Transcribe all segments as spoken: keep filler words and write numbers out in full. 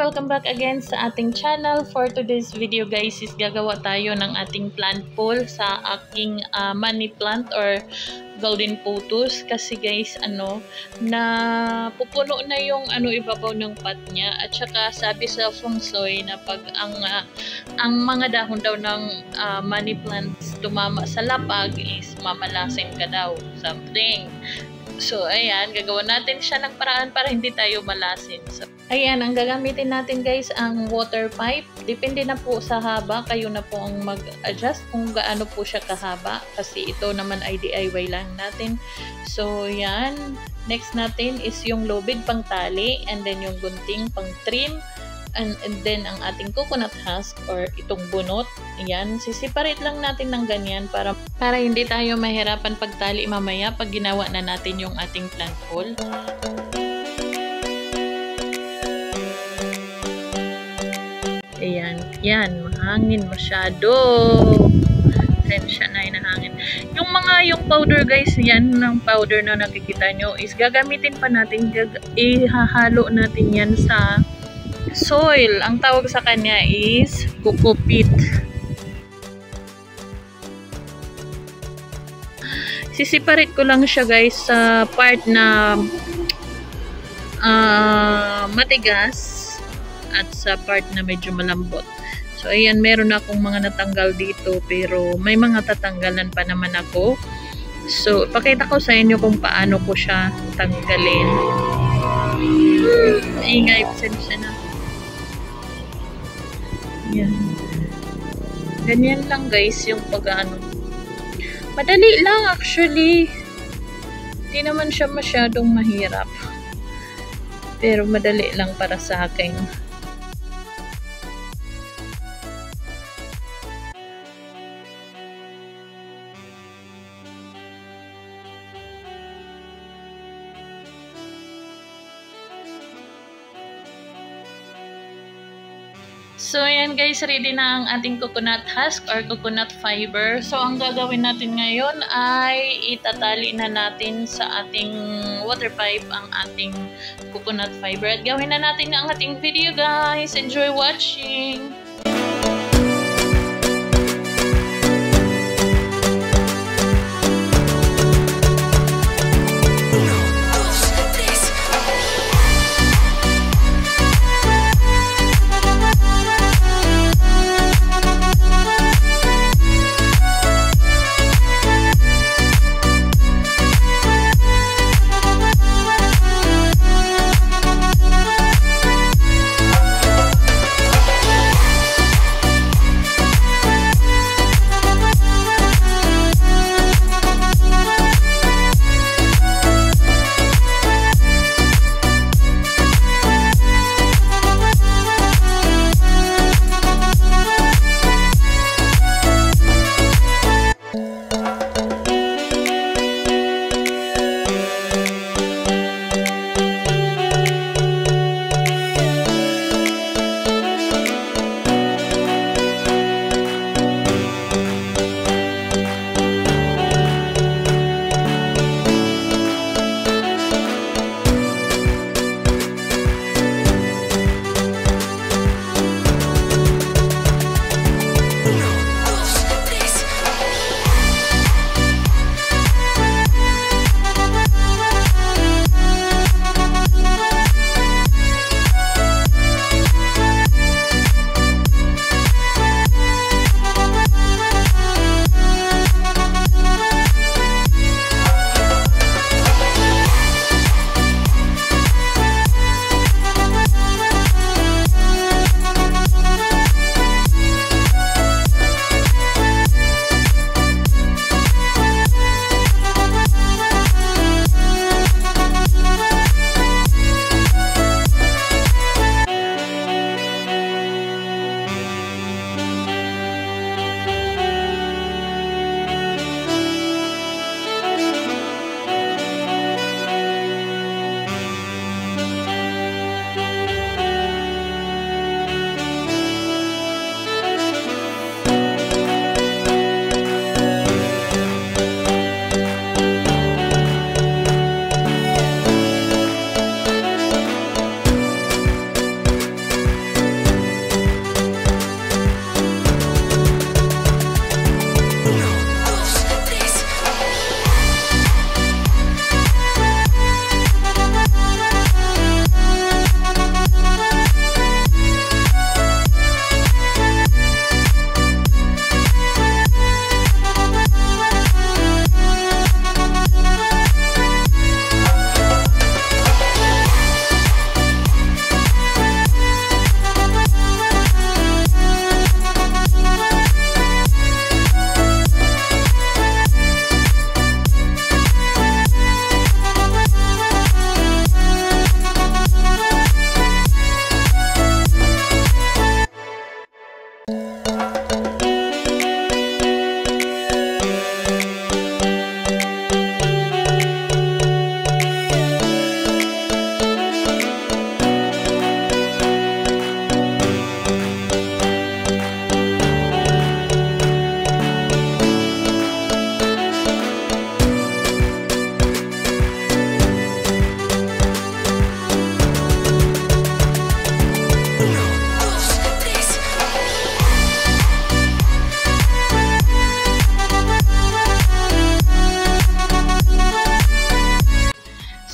welcome back again sa ating channel. For today's video guys is gagawa tayo ng ating plant pool sa aking uh, money plant or golden pothos. Kasi guys, ano, na pupuno na yung ano ibabaw ng pot niya. At saka sabi sa feng shui na pag ang, uh, ang mga dahon daw ng uh, money plants tumama sa lapag is mamalasin ka daw. Something. So, ayan, gagawa natin siya ng paraan para hindi tayo malasin. So, ayan, ang gagamitin natin guys, ang water pipe. Depende na po sa haba. Kayo na po ang mag-adjust kung gaano po siya kahaba. Kasi ito naman ay D I Y lang natin. So, yan. Next natin is yung lubid pang tali. And then yung gunting pang trim. And, and then ang ating coconut husk or itong bunot. Ayan, sisiparate lang natin ng ganyan para, para hindi tayo mahirapan pagtali mamaya pag ginawa na natin yung ating plant pool. Ayan, yan, mahangin masyado. Sensya na yung hangin. Yung mga, yung powder guys, yan, ng powder na nakikita nyo is gagamitin pa natin, gag ihahalo natin yan sa soil. Ang tawag sa kanya is coco peat. Sisiparate ko lang siya guys sa part na uh, matigas at sa part na medyo malambot. So ayan, meron akong mga natanggal dito pero may mga tatanggalan pa naman ako. So pakita ko sa inyo kung paano ko siya tanggalin. Ingay, pasensya na. Yan. Ganyan lang guys yung pag-ano. Madali lang actually. Hindi naman siya masyadong mahirap. Pero madali lang para sa akin. So, ayan guys, ready na ang ating coconut husk or coconut fiber. So, ang gagawin natin ngayon ay itatali na natin sa ating water pipe ang ating coconut fiber. At gawin na natin ang ating video guys. Enjoy watching!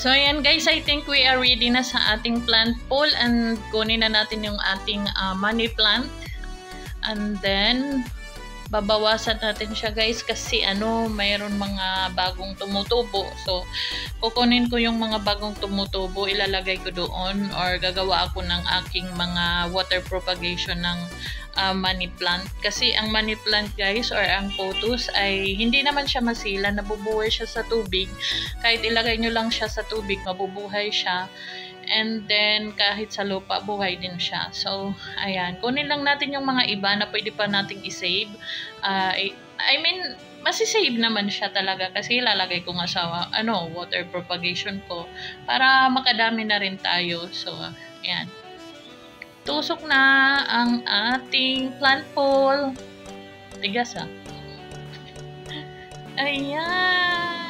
So ayan guys, I think we are ready na sa ating plant pool and kunin na natin yung ating uh, money plant. And then babawasan natin siya guys kasi ano, mayroon mga bagong tumutubo. So kukunin ko yung mga bagong tumutubo, ilalagay ko doon or gagawa ako ng aking mga water propagation ng uh, money plant. Kasi ang money plant guys or ang pothos ay hindi naman siya masila, nabubuhay siya sa tubig. Kahit ilagay nyo lang siya sa tubig, mabubuhay siya. And then, kahit sa lupa, buhay din siya. So, ayan. Kunin lang natin yung mga iba na pwede pa nating isave. Uh, I mean, masisave naman siya talaga kasi ilalagay ko nga sa ano, water propagation ko para makadami na rin tayo. So, ayan. Tusok na ang ating plant pool. Tigas ah. Ayan.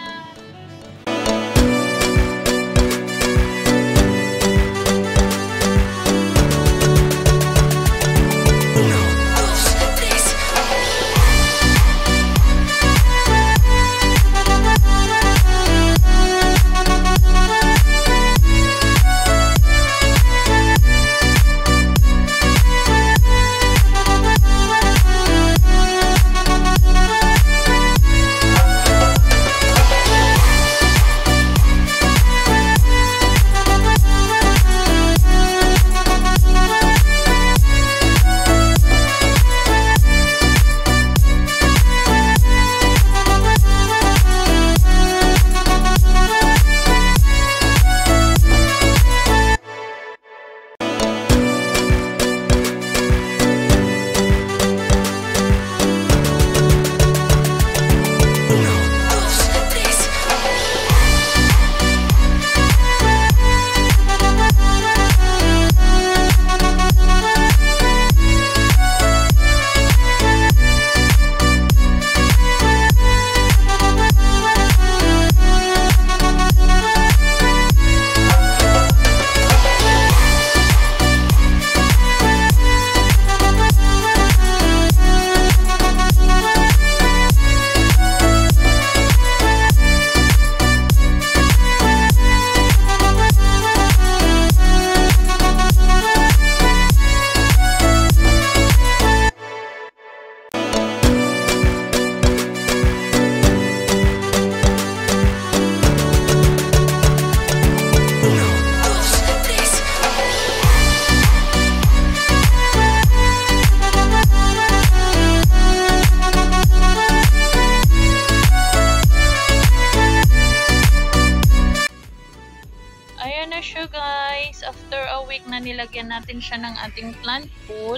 siya guys. After a week na nilagyan natin siya ng ating plant pool,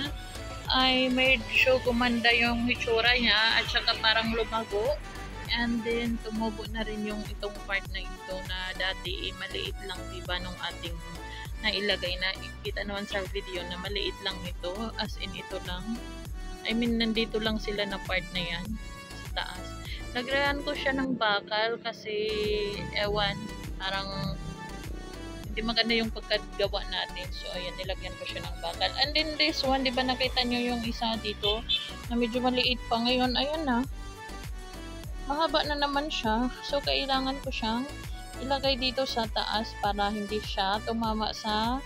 ay medyo gumanda yung hitsura niya at saka parang lumago. And then tumubo na rin yung itong part na ito na dati eh, maliit lang diba nung ating nailagay na kita naman sa video na maliit lang ito, as in ito lang. I mean nandito lang sila na part na yan sa taas. Nagrayan ko siya ng bakal kasi ewan, parang hindi maganda yung pagkagawa natin. So ayan, nilagyan ko siya ng bakal. And then this one, di ba nakita nyo yung isa dito na medyo maliit pa ngayon, ayun na, mahaba na naman siya. So kailangan ko siyang ilagay dito sa taas para hindi siya tumama sa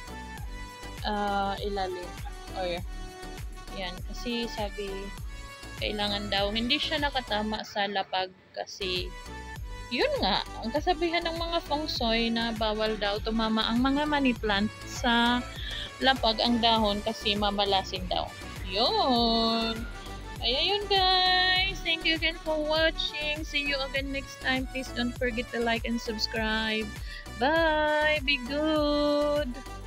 uh, ilalim. Or yan, kasi sabi kailangan daw hindi siya nakatama sa lapag kasi yun nga, ang kasabihan ng mga feng shui na bawal daw tumama ang mga money plant sa lapag ang dahon kasi mamalasin daw. Yun. Kaya yun guys. Thank you again for watching. See you again next time. Please don't forget to like and subscribe. Bye. Be good.